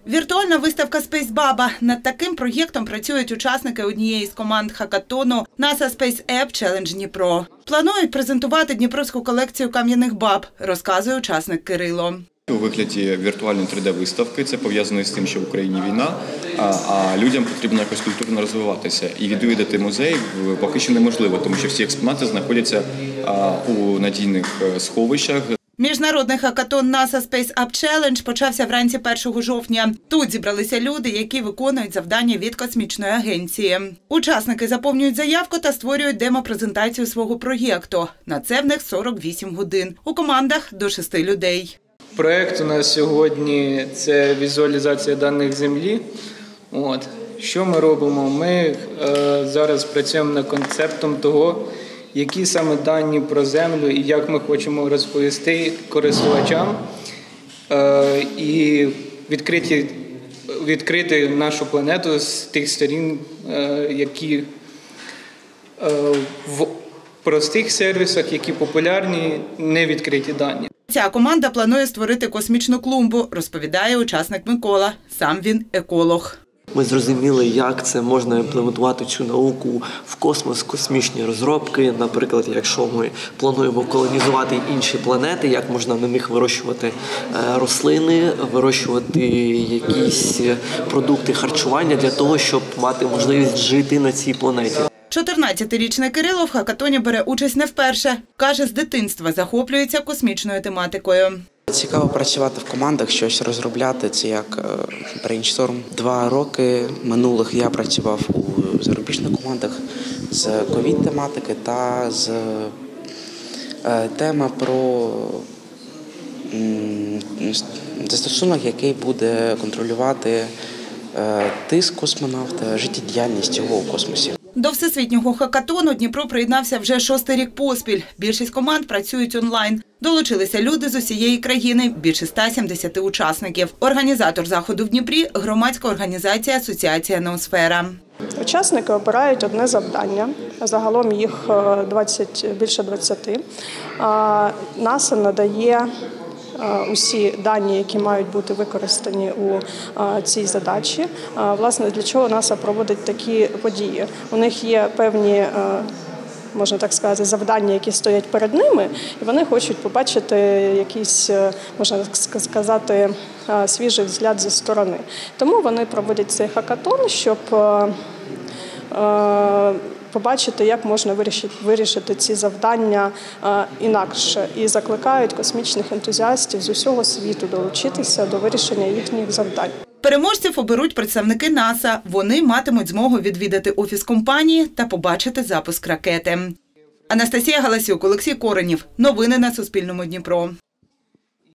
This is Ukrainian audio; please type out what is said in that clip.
Віртуальна виставка «Спейсбаба». Над таким проєктом працюють учасники однієї з команд хакатону NASA Space App Challenge Дніпро. Планують презентувати дніпровську колекцію кам'яних баб, розказує учасник Кирило. У вигляді віртуальної 3D-виставки це пов'язано з тим, що в Україні війна, а людям потрібно якось культурно розвиватися. І відвідати музей поки що неможливо, тому що всі експонати знаходяться у надійних сховищах. Міжнародний хакатон NASA Space App Challenge почався вранці 1 жовтня. Тут зібралися люди, які виконують завдання від космічної агенції. Учасники заповнюють заявку та створюють демо-презентацію свого проєкту. На це в них 48 годин. У командах до 6 людей. Проєкт у нас сьогодні – це візуалізація даних Землі. Що ми робимо? Ми зараз працюємо над концептом того, які саме дані про Землю і як ми хочемо розповісти користувачам і відкрити нашу планету з тих сторін, які в простих сервісах, які популярні, не відкриті дані. Ця команда планує створити космічну клумбу, розповідає учасник Микола. Сам він еколог. Ми зрозуміли, як це можна імплементувати цю науку в космос, космічні розробки. Наприклад, якщо ми плануємо колонізувати інші планети, як можна на них вирощувати рослини, вирощувати якісь продукти харчування для того, щоб мати можливість жити на цій планеті. 14-річний Кирило в хакатоні бере участь не вперше. Каже, з дитинства захоплюється космічною тематикою. Цікаво працювати в командах, щось розробляти, це як брейншторм. 2 роки минулих я працював у зарубіжних командах з ковід-тематики та з теми про застосунок, який буде контролювати тиск космонавта, життєдіяльність його у космосі. До всесвітнього хакатону Дніпро приєднався вже 6-й рік поспіль. Більшість команд працюють онлайн. Долучилися люди з усієї країни, більше 170 учасників. Організатор заходу в Дніпрі – громадська організація «Асоціація Ноосфера». Учасники обирають одне завдання, загалом їх більше 20. НАСА надає усі дані, які мають бути використані у цій задачі. Власне, для чого НАСА проводить такі події? У них є певні, можна так сказати, завдання, які стоять перед ними, і вони хочуть побачити якийсь, можна так сказати, свіжий взгляд зі сторони. Тому вони проводять цей хакатон, щоб побачити, як можна вирішити ці завдання інакше. І закликають космічних ентузіастів з усього світу долучитися до вирішення їхніх завдань. Переможців оберуть представники НАСА. Вони матимуть змогу відвідати офіс компанії та побачити запуск ракети. Анастасія Галасюк, Олексій Коренів. Новини на Суспільному Дніпро.